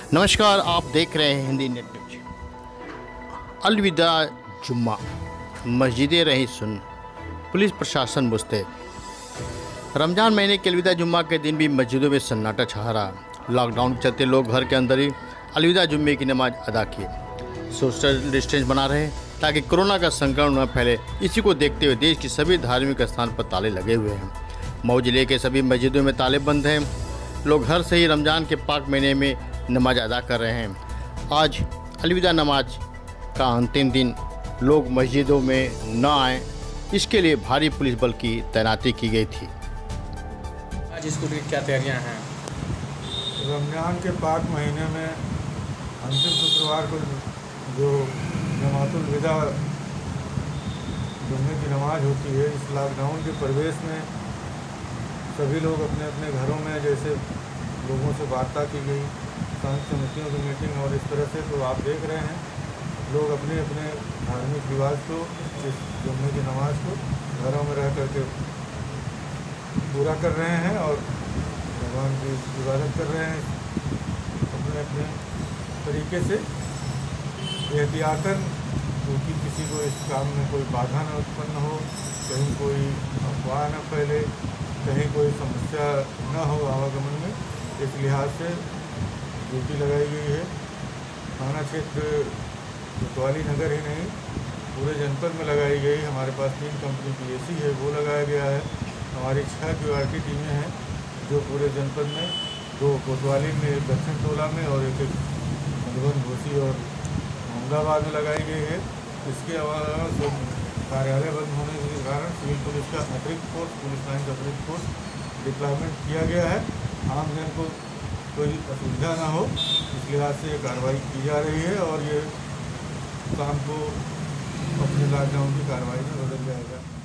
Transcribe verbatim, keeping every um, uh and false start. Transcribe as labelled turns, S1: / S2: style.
S1: नमस्कार, आप देख रहे हैं हिंदी नेट न्यूज। अलविदा जुम्मा, मस्जिदें रही सुन, पुलिस प्रशासन मुस्तैद। रमज़ान महीने के अलविदा जुम्मा के दिन भी मस्जिदों में सन्नाटा छा रहा। लॉकडाउन के चलते लोग घर के अंदर ही अलविदा जुम्मे की नमाज अदा किए, सोशल डिस्टेंस बना रहे ताकि कोरोना का संक्रमण न फैले। इसी को देखते हुए देश की सभी धार्मिक स्थान पर ताले लगे हुए हैं। मऊ जिले के सभी मस्जिदों में ताले बंद हैं। लोग घर से ही रमज़ान के पाक महीने में नमाज अदा कर रहे हैं। आज अलविदा नमाज का अंतिम दिन, लोग मस्जिदों में न आए, इसके लिए भारी पुलिस बल की तैनाती की गई थी।
S2: आज स्कूल की क्या तैयारियां हैं?
S3: रमज़ान के पाक महीने में अंतिम शुक्रवार को जो जमातुल विदा जुम्मे की नमाज होती है, इस लॉकडाउन के परिवेश में सभी लोग अपने अपने घरों में, जैसे लोगों से वार्ता की गई, संघ समितियों की मीटिंग और इस तरह से, तो आप देख रहे हैं लोग अपने अपने धार्मिक रिवाज को, इस जुम्मे की नमाज को घरों में रह करके पूरा कर रहे हैं और भगवान की इबादत कर रहे हैं अपने अपने तरीके से एहतियातन, क्योंकि किसी को इस काम में कोई बाधा न उत्पन्न हो, कहीं कोई अफवाह न फैले, कहीं कोई समस्या न हो आवागमन में। इस लिहाज से ड्यूटी लगाई गई है। थाना क्षेत्र कोतवाली नगर ही नहीं, पूरे जनपद में लगाई गई। हमारे पास तीन कंपनी पी ए सी है, वो लगाया गया है। हमारी छः क्यू आर टी टीमें हैं जो पूरे जनपद में, दो कोतवाली में, एक दक्षिण टोला में और एक एक मधुबन, घोसी और अहमदाबाद में लगाई गई है। इसके अलावा कार्यालय बंद होने के कारण सिविल पुलिस का अतिरिक्त फोर्स, पुलिस लाइन का अतिरिक्त फोर्स डिप्लॉयमेंट किया गया है। आम जन को कोई असुविधा ना हो, इस लिहाज से ये कार्रवाई की जा रही है और ये शाम को अपने लॉकडाउन की कार्रवाई में बदल जाएगा।